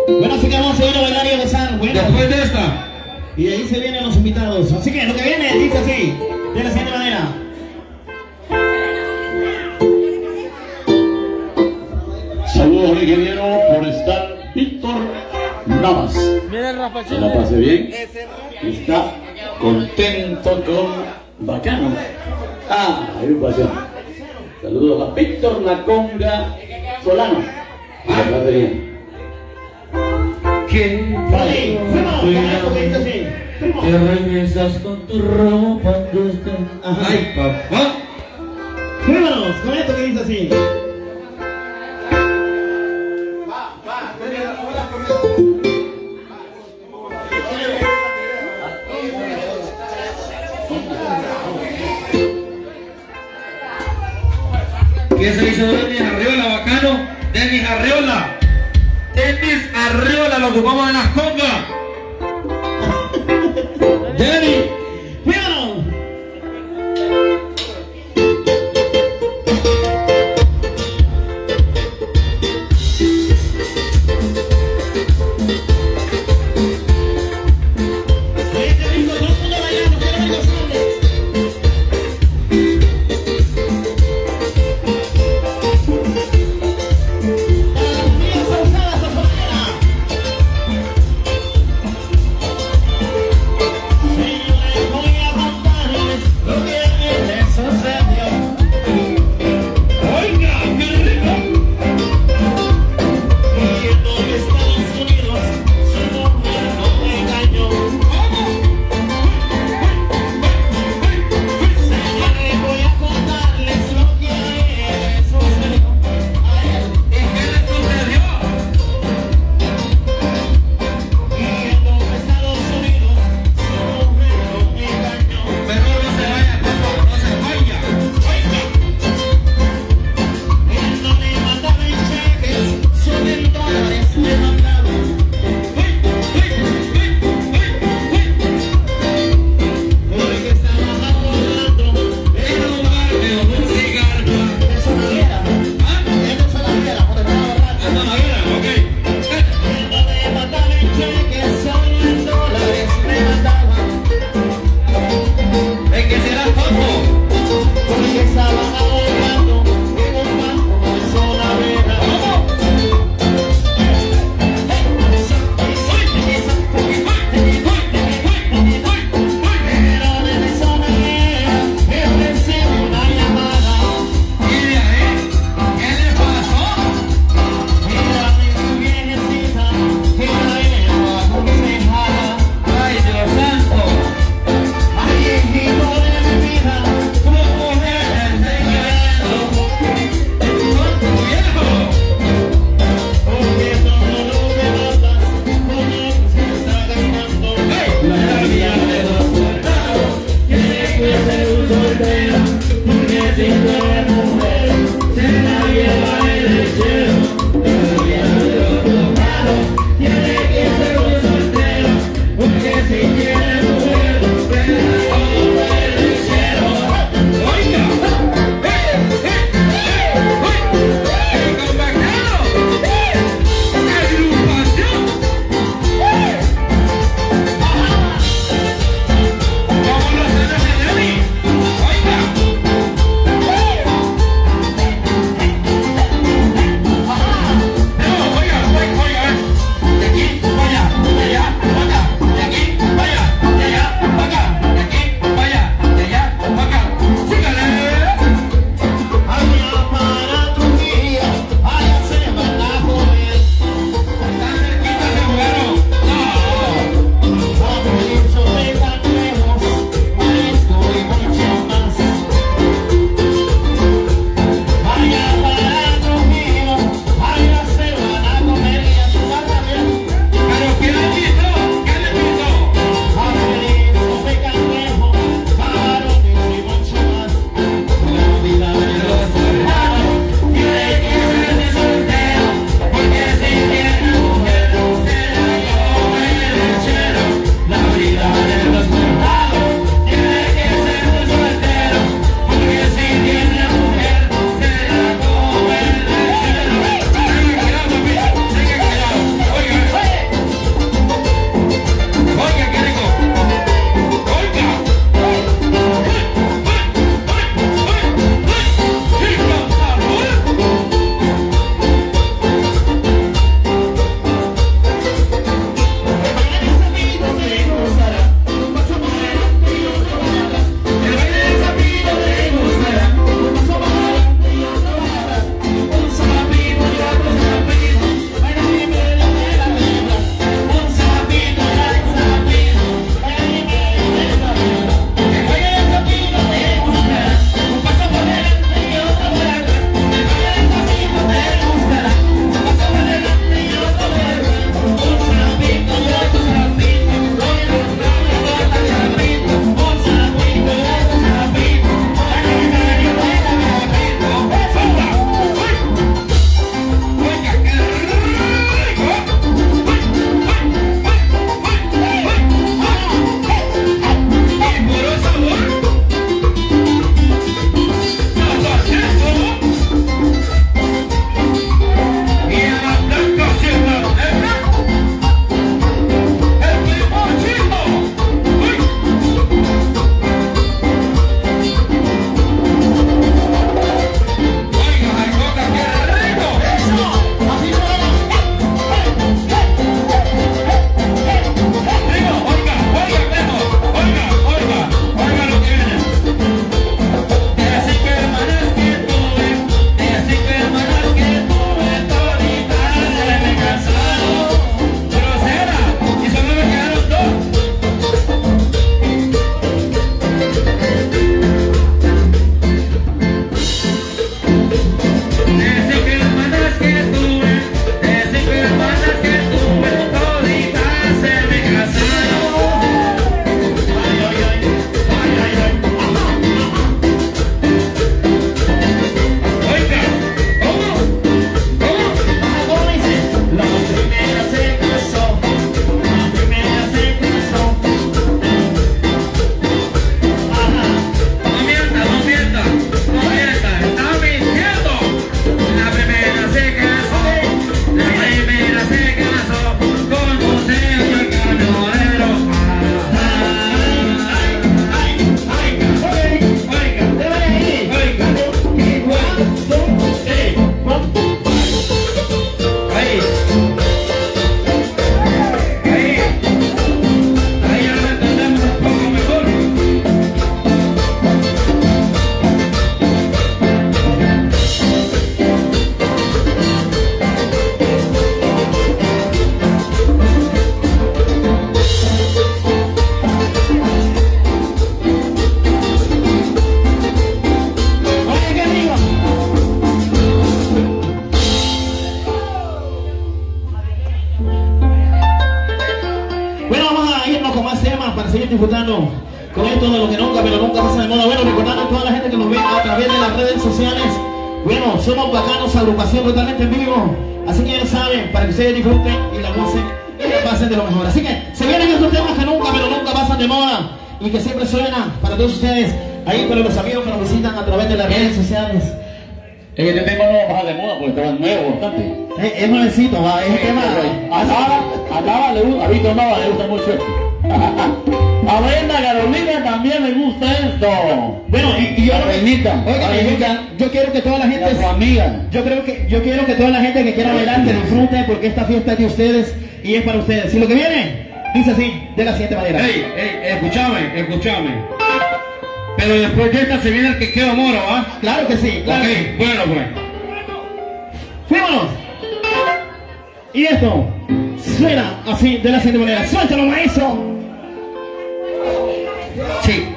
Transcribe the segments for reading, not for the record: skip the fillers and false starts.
Bueno, así que vamos a ir a bailar y a gozar. Bueno, después de esta. y de ahí se vienen los invitados. Así que lo que viene dice así, de la siguiente manera. Saludos, ingeniero, por estar Víctor Navas. Se la pase bien. Está contento con Bacano. Agrupación. Saludos a Víctor Naconga Solano. Se la pase bien. Que Vale, fuimos, con esto que dice así. Fuimos. te regresas con tu ropa cuando estés. Ay, papá. Fuimos, con esto que dice así. ¿Qué se hizo Denis Arriola, Bacano? Denis Arriola. Denis Arriola, lo ocupamos en las congas. Denis. ¡Fuimos! Señores, celebrando con esto de lo que nunca, pero nunca pasa de moda. Bueno, recordando a toda la gente que nos ve a través de las redes sociales. Bueno, somos Bacanos, agrupación totalmente en vivo. Así que ya lo saben, para que ustedes disfruten y la gocen y la pasen de lo mejor. Así que se vienen esos temas que nunca, pero nunca pasan de moda y que siempre suenan para todos ustedes, ahí para los amigos que nos visitan a través de las redes sociales. Este tema no baja de moda porque estaba nuevo bastante. Es nuevecito, va, es el tema. A Nava a Víctor Nava le gusta mucho esto. A Brenda Carolina también le gusta esto. Bueno, y yo Reinita, yo quiero que toda la gente, su amiga. yo quiero que toda la gente que quiera bailar que disfrute, porque esta fiesta es de ustedes y es para ustedes. Y lo que viene dice así, de la siguiente manera. Escúchame. Pero después de esta se viene el quequeo moro, ¿ah? Claro que sí, claro. Ok, que sí. bueno pues. ¡Fuímonos! Y esto suena así, de la siguiente manera. ¡Suéltalo, maestro! Sí.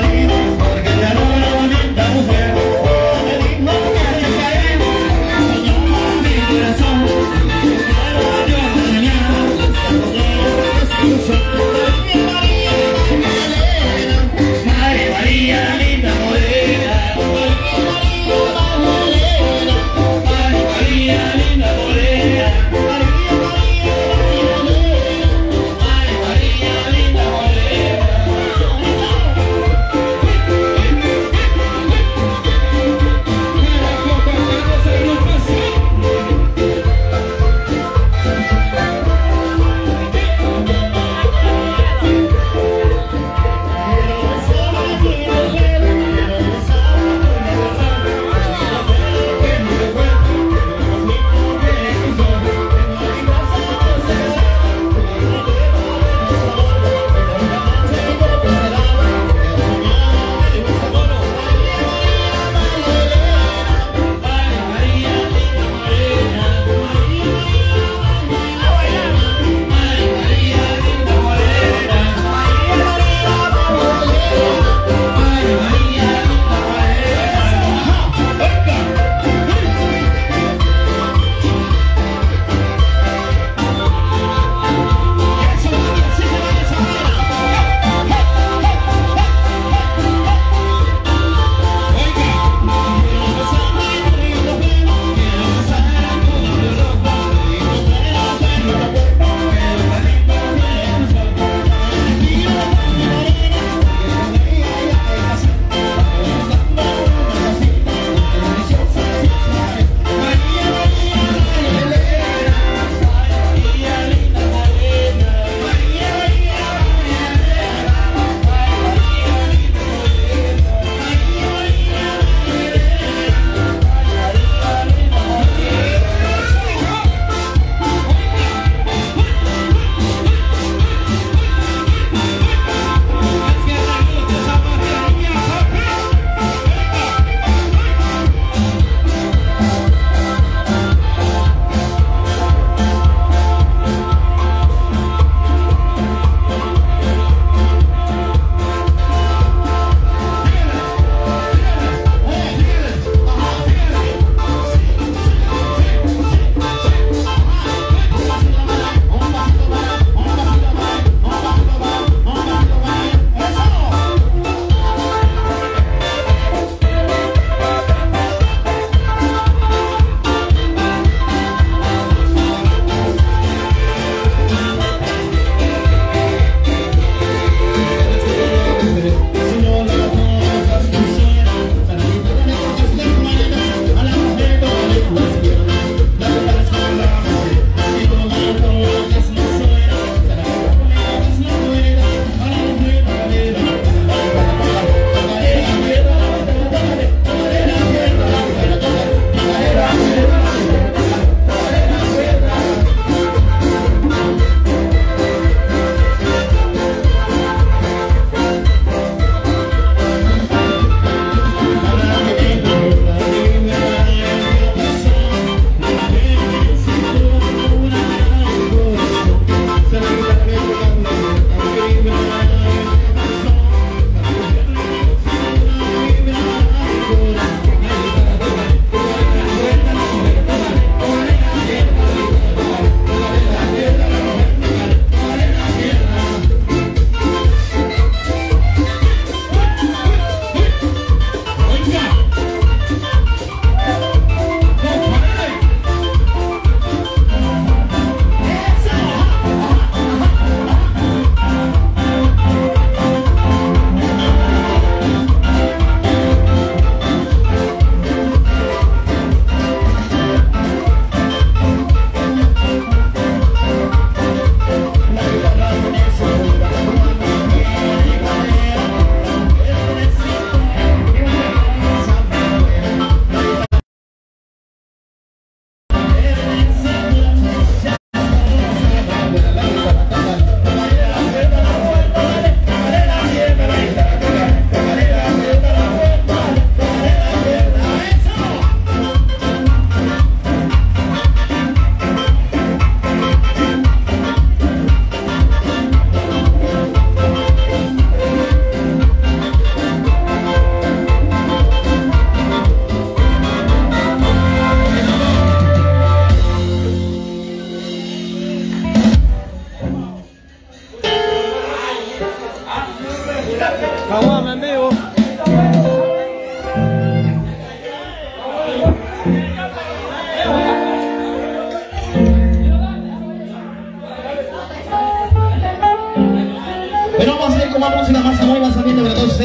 Porque ya no la bonita mujer me dijo que se cae.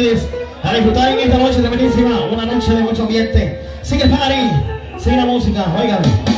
ustedes a disfrutar en esta noche de buenísima, una noche de mucho ambiente. Sigue el party, sigue la música, oigan.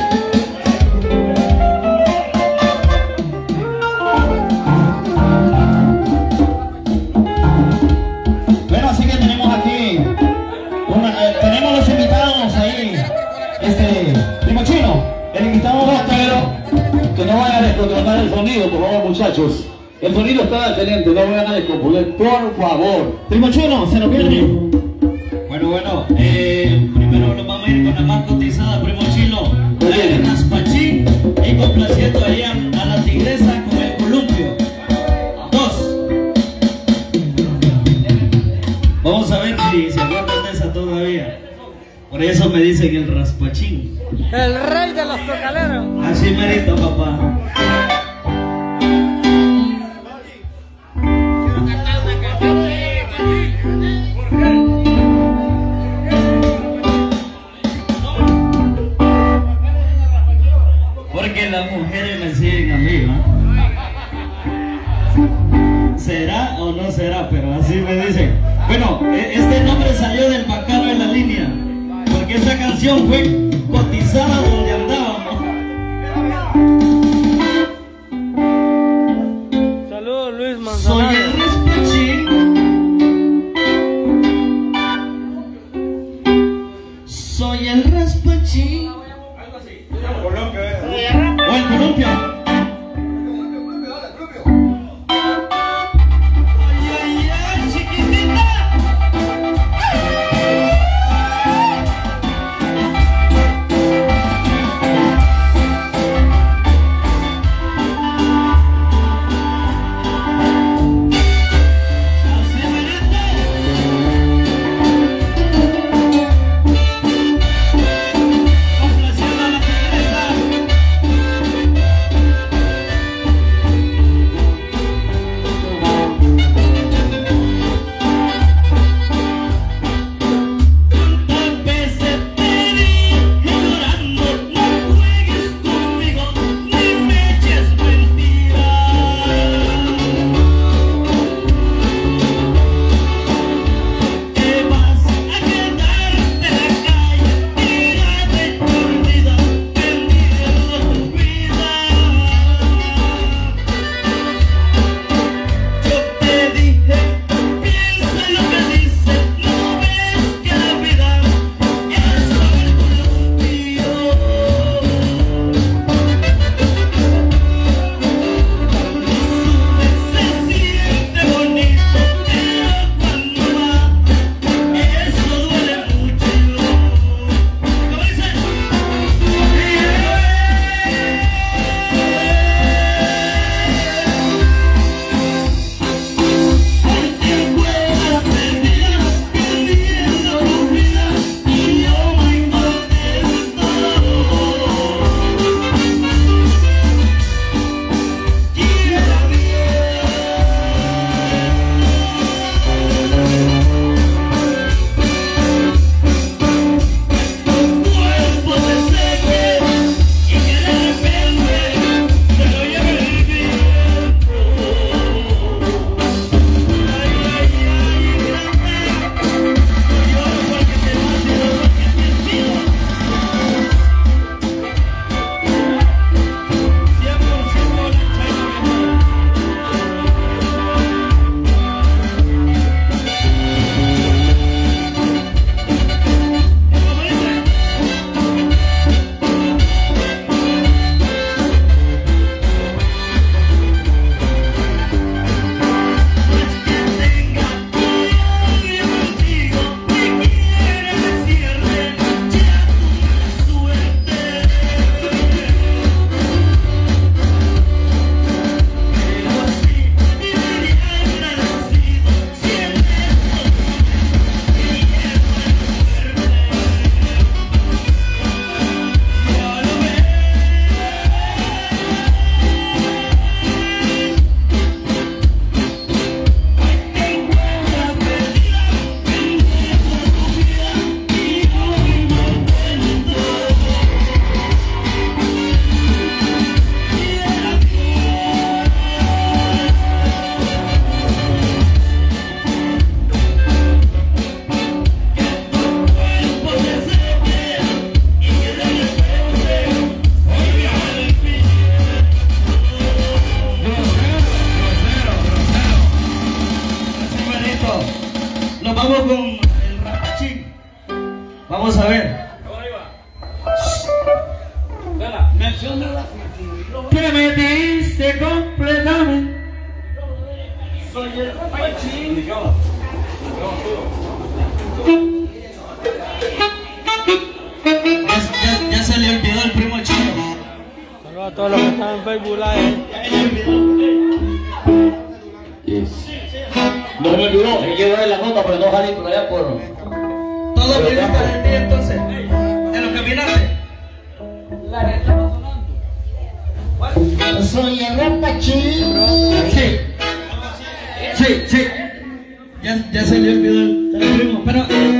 Bueno, así que tenemos aquí, tenemos los invitados ahí, Primo Chino, el invitado va, Pero que no vayan a descontrolar el sonido, por favor, muchachos. El sonido está excelente, no vayan a descomponer, por favor. Primo Chino, se nos viene. Bueno, primero nos vamos a ir con la más cotizada, Primo Chino, la Raspachín, y complaciendo ahí a la tigresa con el columpio. 2. Vamos a ver si se acuerdan de esa todavía. Por eso me dicen el Raspachín. El rey de los tocaleros. Así merito, papá. Porque las mujeres me siguen a mí, ¿no? ¿Será o no será? Pero así me dicen. Bueno, este nombre salió del bacano de la línea, porque esa canción fue cotizada donde andábamos. Saludos, Luis Soy Manzanares. el Raspachín. Soy el Raspachín. O el columpio. Ay, ay, ay, chiquitita. Así merece. Complaciendo a la tigresa. Que me diste completamente. Soy el Rapachín. Ya se le olvidó el primo chino. Saludos a todos los que están en Facebook Live. No me olvidó, hay que darle la nota para no salir por allá por... Todo viniste de ti entonces. De los que caminaste. La gente está sonando. Soy el Rapachín. Sí. Ya se le olvidó el primo. Pero